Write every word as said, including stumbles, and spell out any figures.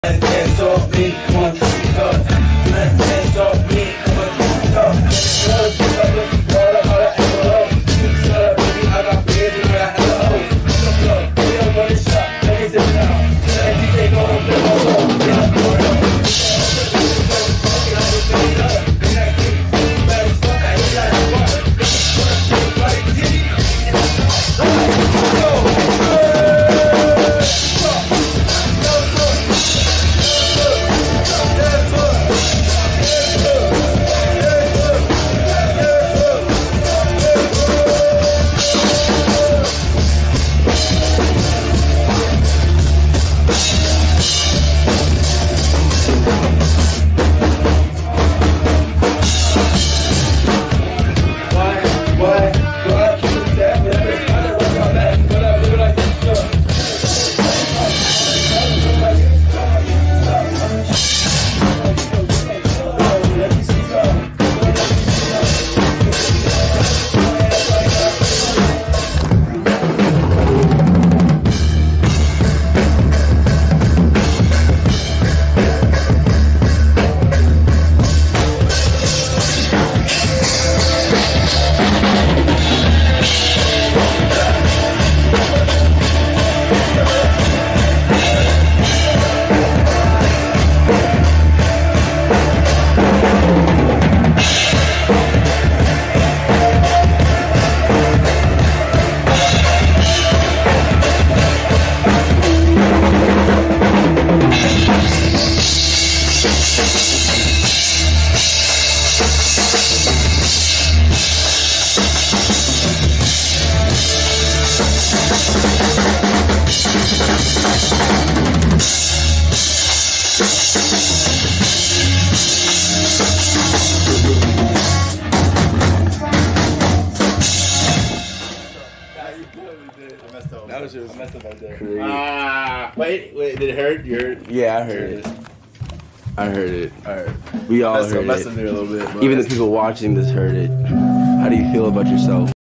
Let's dance on me, come on, let's go. Let's dance on me, come on, let's go. Let's go, let's go, let's go, let's go. Baby, I got beers and I have a hose. Let's go, we don't want to shop, let me sit down. Let D J go and play my song. Get up, go around. That was just messed up right there. Ah, wait, wait, did it hurt? You heard? Yeah, I heard it. I heard it. Alright. We all Messed up, heard messed it. up there a little bit. But Even the people watching this heard it. How do you feel about yourself?